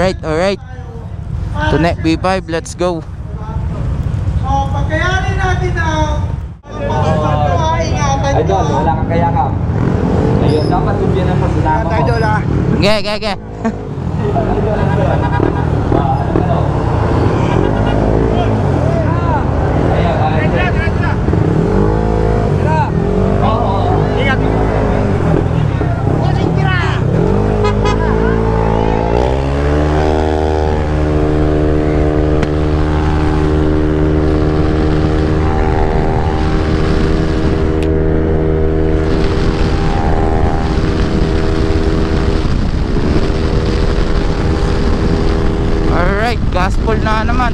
Alright. To Net B5, let's go. So, pagkayanin natin ang ingatan Idol, wala kang kayakap. Ayun, dapat tumbyan mo sa dama mo. Idol ha. Ge. Gaspol na naman.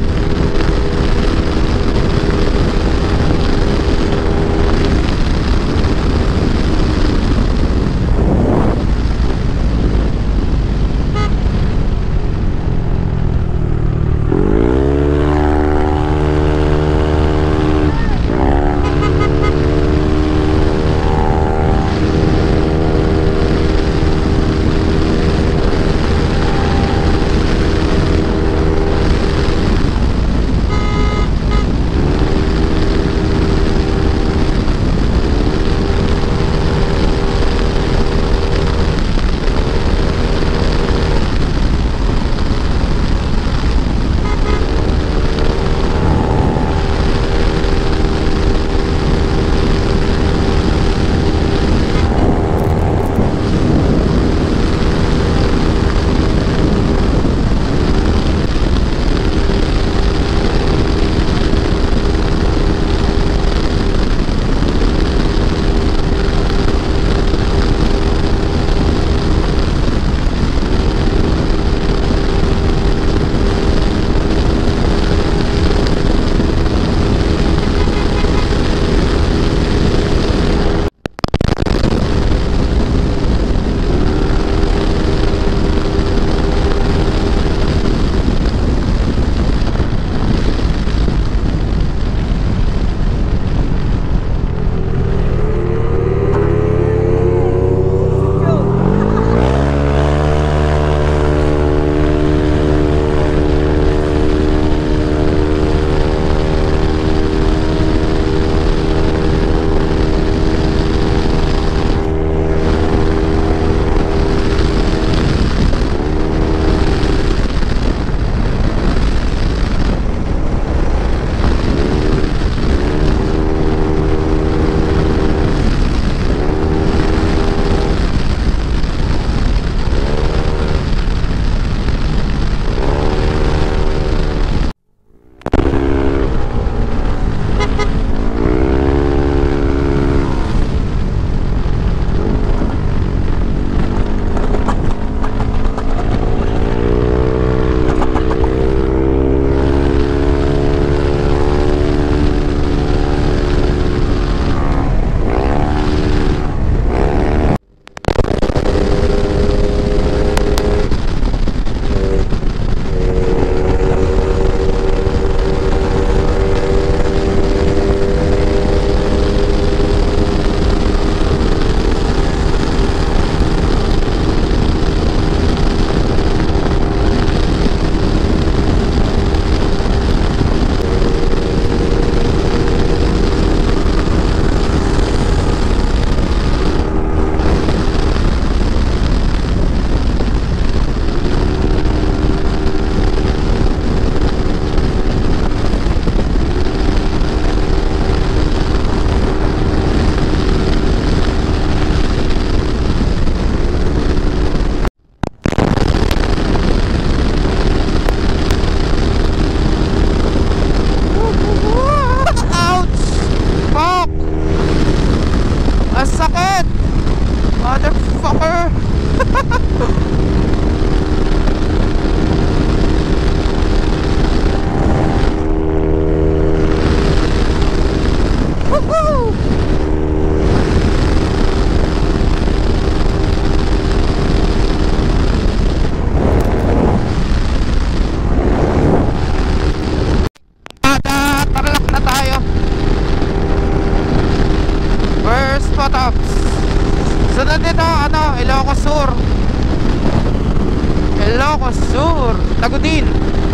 Ilocos Sur, Tagudin.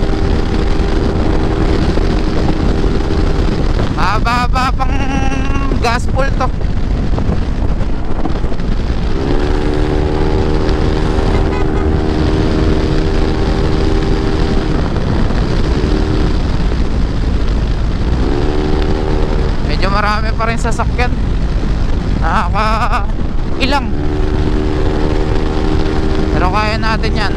Haba-haba pang gaspol to. Medyo marami pa rin sasakyan. Ilang. Pero kaya natin yan.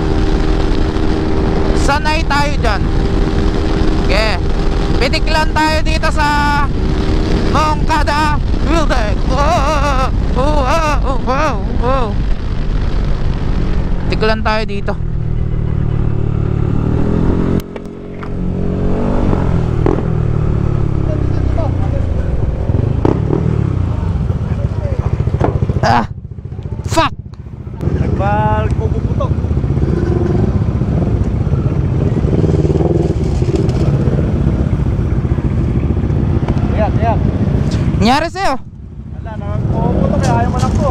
Sanay tayo dyan. Okay. Pitik lang tayo dito sa Moncada Building. Pitik lang tayo dito. Fuck! Nagbal ko puputok. Ayan. Nangyari sa'yo? Wala, nagpuputok kaya ayaw manakbo.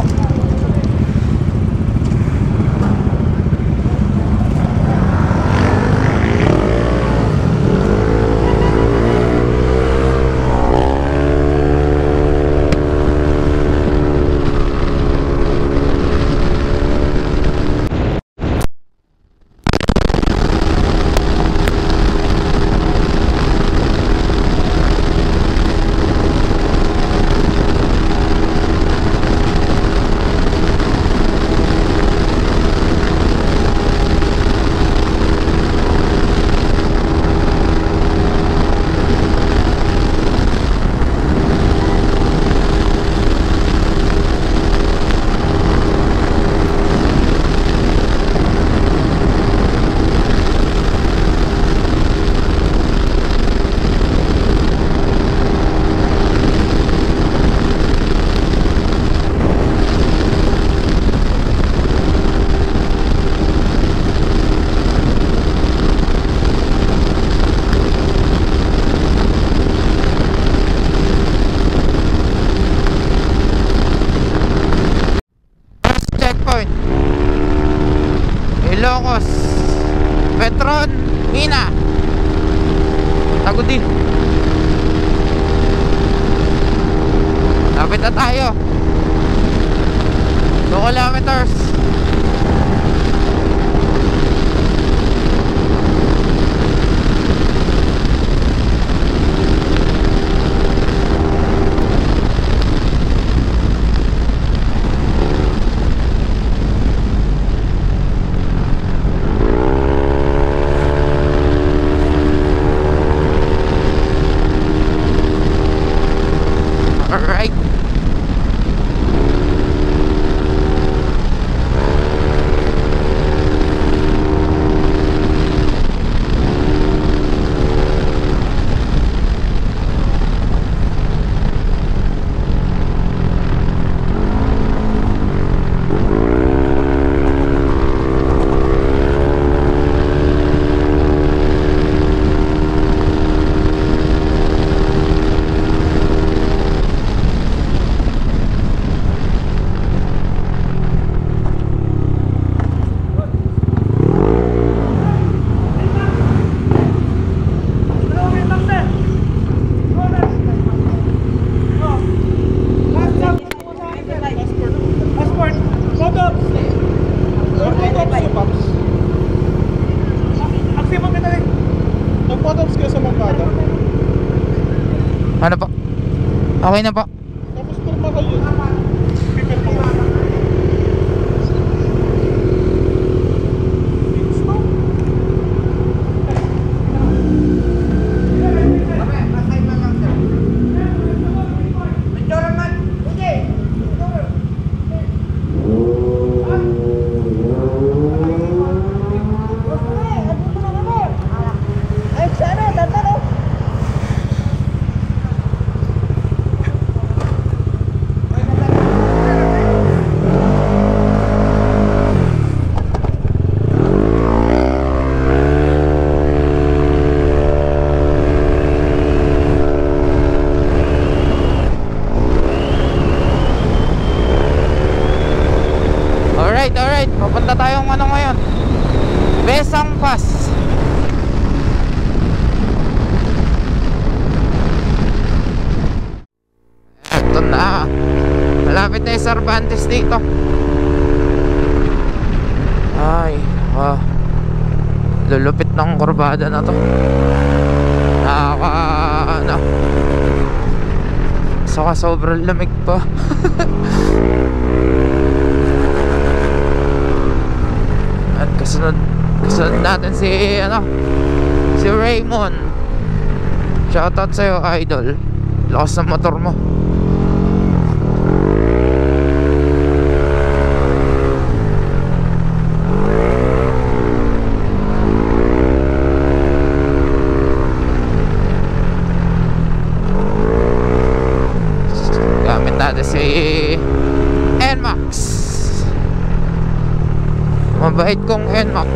Ilocos, Petron, Mina, Tagudin. Lapit na tayo. 2 kilometers. Alright. Ano po? Okay na po. Tapos kurma kayo. Pipirma ka. Malapit na yung Cervantes dito. Ay, lulupit ng kurbada na to. Ano, saka sobrang lamig pa. At kasunod natin si Raymond. Shoutout sa'yo, idol. Lakas ng motor mo. Gamit natin si NMAX. Mabait kong NMAX.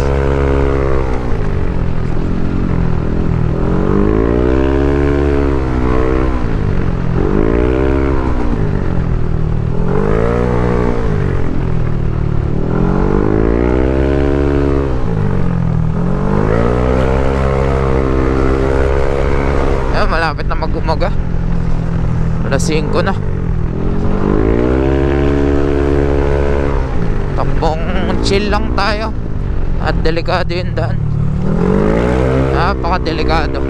Malapit na mag-umaga. Alas 5 na. Takbong chill lang tayo. At delikado yung daan. Napaka-delikado.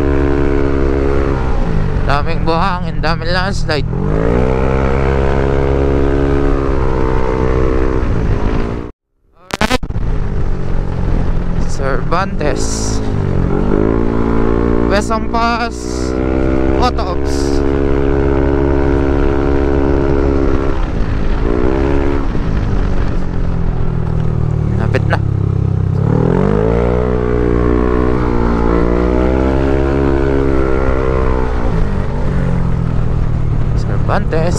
Daming buhangin, daming landslide. Alright. Cervantes. Besang Pass Auto-Ops. Lapit na. Cervantes.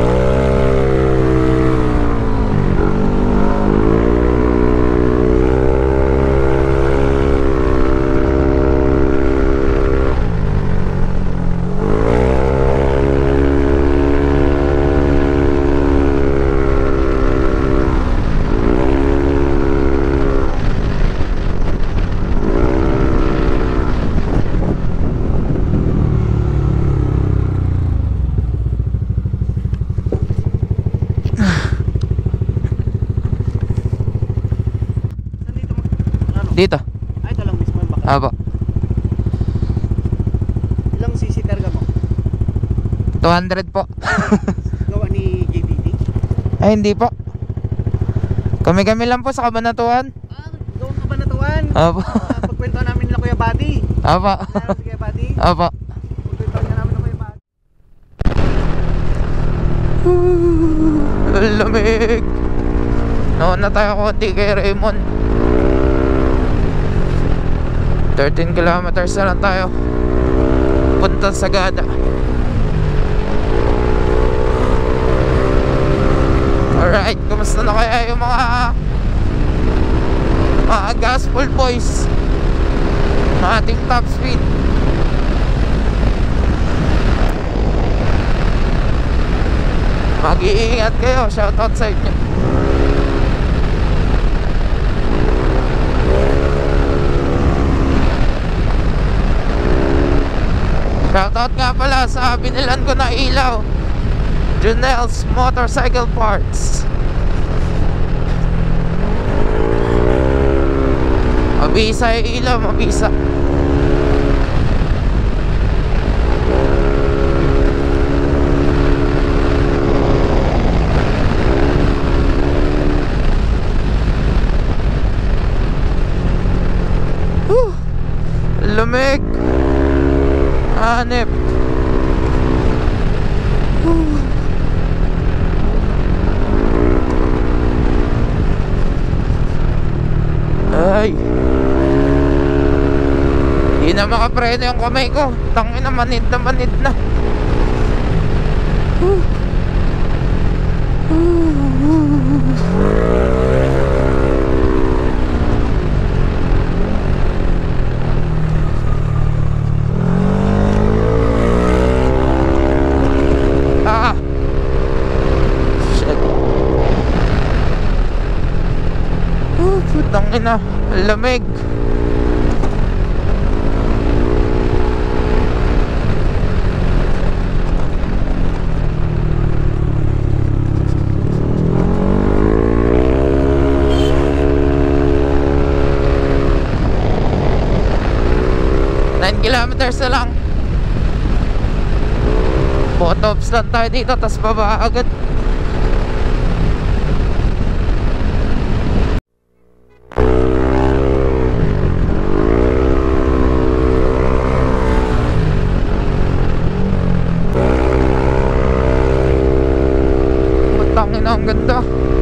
Dito. Ay, ito lang mismo yung bakit. Aba. Ilang cc karga mo? 200 po. Gawa ni JBT? Ay, hindi po. Kami-kami lang po sa Kabanatuan. Gawa ka ba na tuwan? Aba. Pagkwento namin nila Kuya Buddy. Aba. Lalo si Kuya Buddy. Aba. Pagkwento niya namin ng Kuya Buddy. Lamig. Noon na tayo konti kay Raymond. 13 kilometers na lang tayo punta sa Sagada. Alright, kumusta na kaya yung mga gospel boys ng ating top speed? Mag-iingat kayo, shoutout sa inyo. Shoutout nga pala sa binilan ko na ilaw, Junel's Motorcycle Parts. Mabisa yung ilaw, mabisa. Lamig. Hanep. Ay, di na makapreno yung kamay ko. Tangin na, manid na. Putang ina, lamig. Photops lang tayo dito, tas baba agad. Matangin na, ang ganda.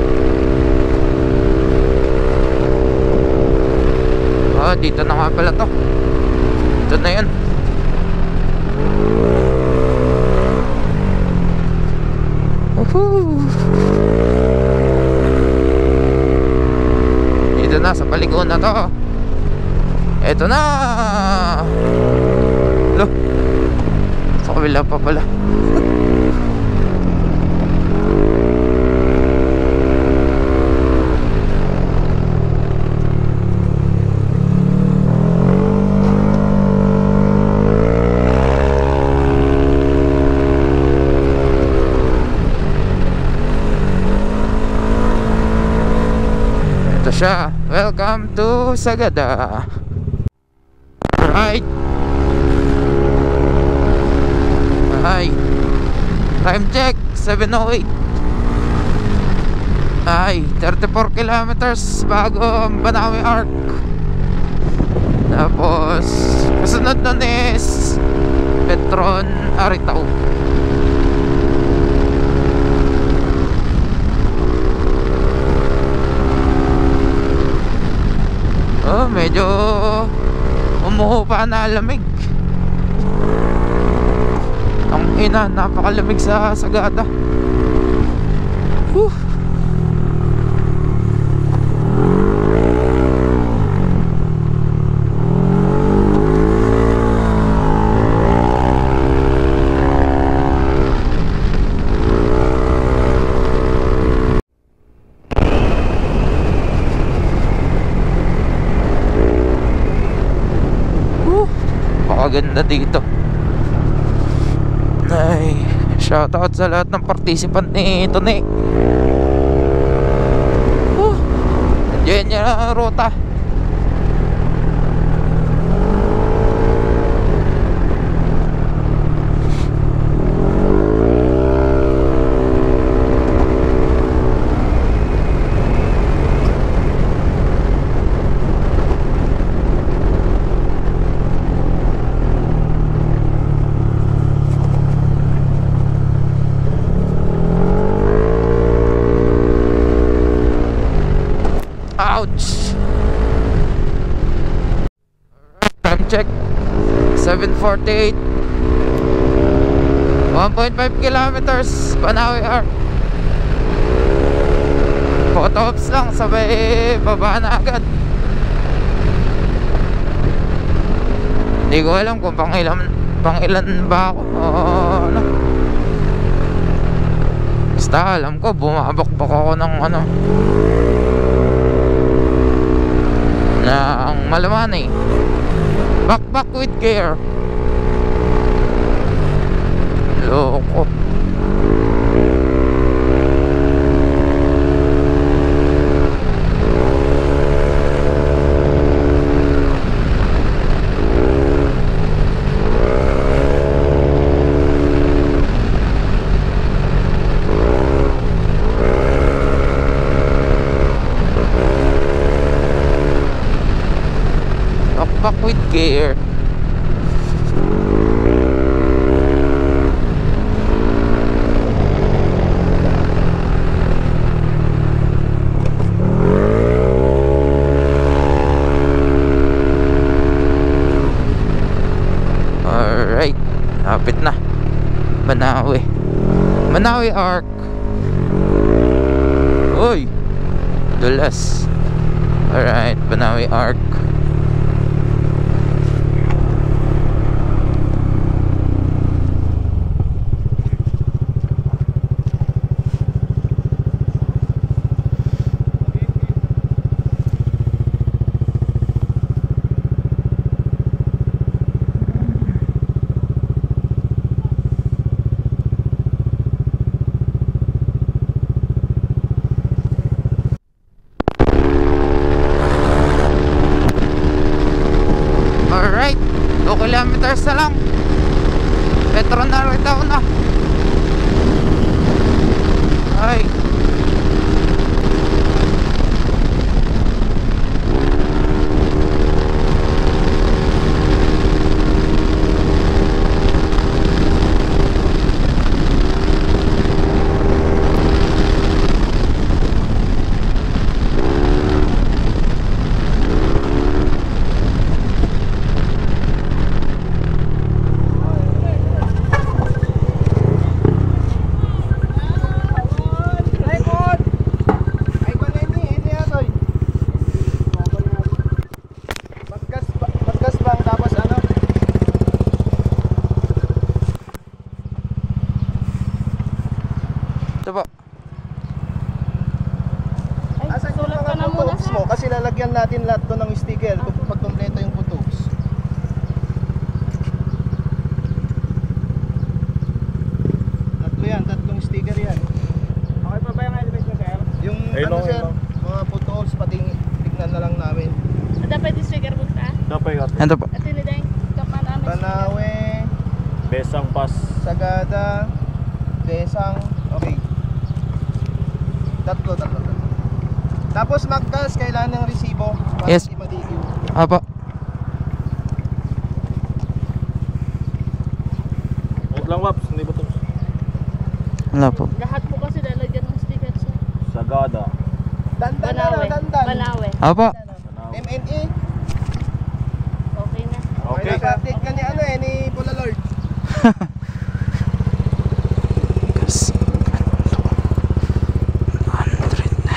Dito na nga pala to. Ito na yun. Dito na sa paligo na to. Ito na. Loh, sa kabila pa pala. Siya. Welcome to Sagada. Right. Ay. Time check 7:08. Ay, 34 kilometers bago ang Banawe Arc. Tapos kasunod nun is Petron Aritao. Medyo umuhupa na lamig. Ang ina, napakalamig sa Sagada. Whew. Ganda dito. Ay, shoutout sa lahat ng participant ni Tony. Enjoy niya ang ruta. Ouch. Time check 7:48. 1.5 kilometers Banawe Arc. Photops lang, sabay baba na agad. Hindi ko alam kung pang ilan ba ako. Ano. Basta alam ko bumabakbak ako ng ano, na ang malaman eh. Backpack with care. Loko. Backpack with care. Alright, lapit na. Banawe Arc. Uy, dulas. Alright, Banawe Arc. Alright, 2 kilometers na lang. Petron Aritao na. Ay. Ito po. Asan yung mga photos mo? Kasi lalagyan natin lahat to ng sticker pag kompleto yung photos. Tatlo yan, tatlong sticker yan. Okay pa ba yung helmet mo, sir? Yung ano, sir, mga photos, pati tignan na lang namin. Dapat i-sticker mo ta. Dapat yun. Ito po. At tinideng kapan namin. Banawe, Besang Pass. Sagada, Besang, okay. Tatlo. Tapos magkas, kailangan ng resibo para Yes. hindi ma-DQ. Apo. Wait lang, Waps. Hindi ba ito? Wala po. Lahat po kasi lalagyan ng sticker sa Sagada. Dandan na Banawe. lang, dandan. Banawe. Apo. MNE. Okay na. Okay. Naka-update ka ni ano eh, ni Pula Lord. Gas. 100 na.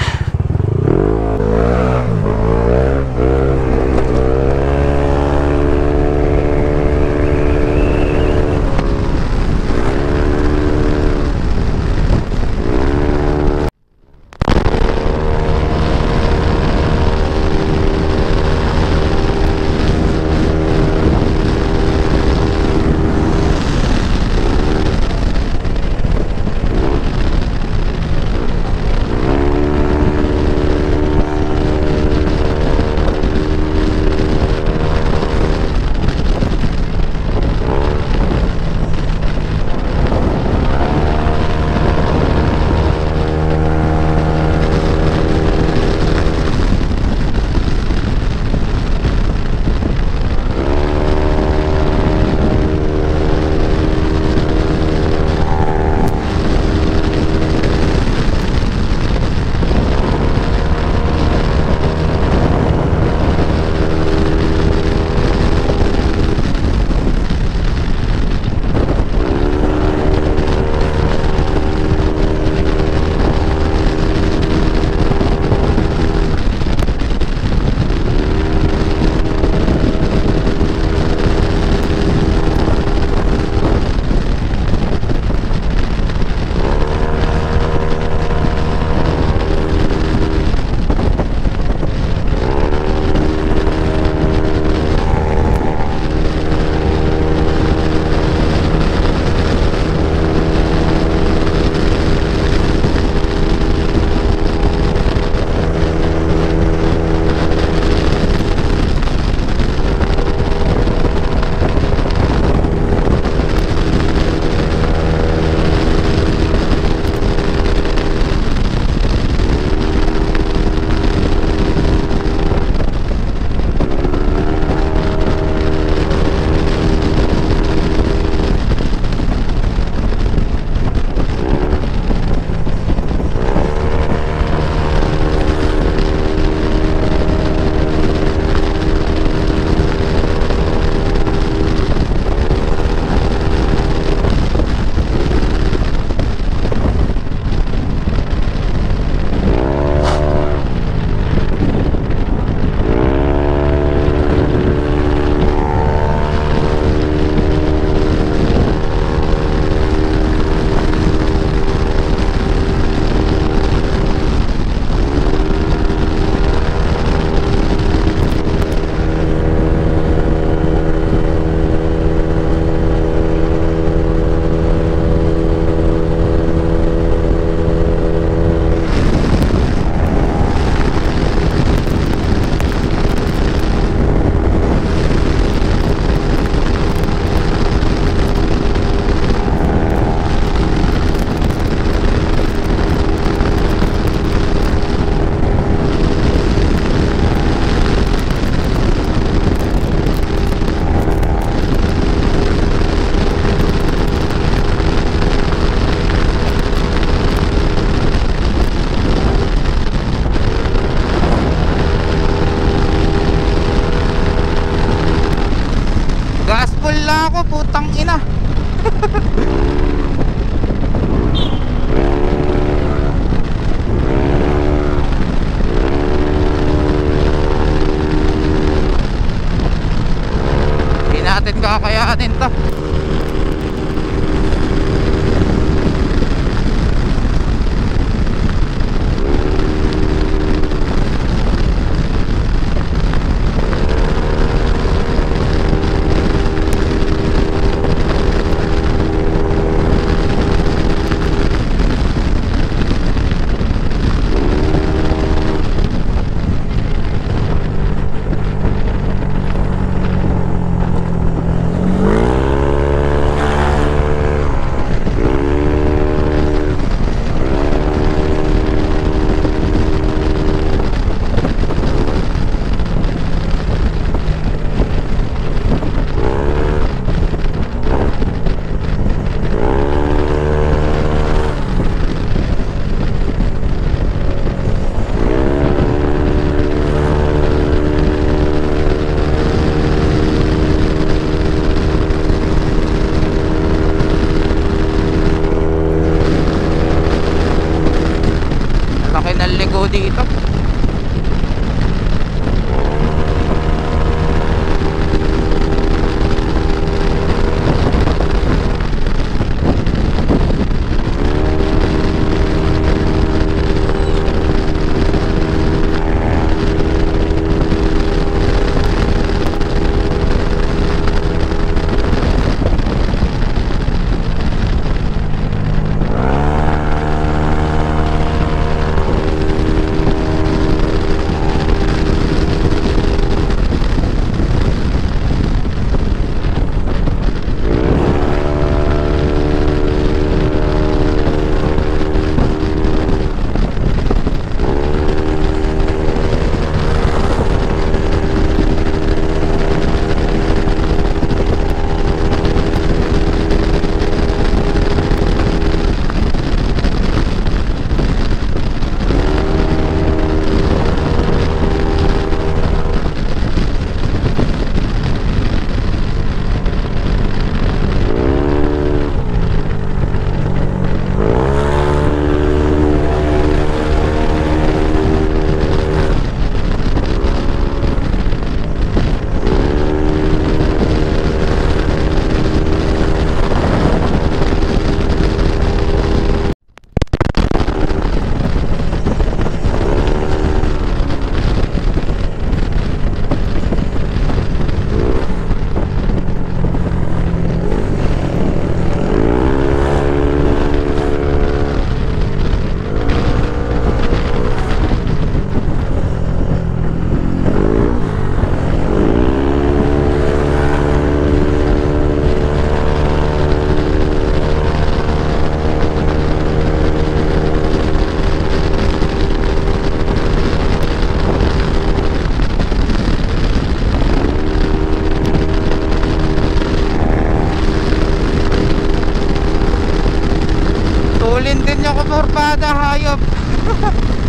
Morbada, hayop.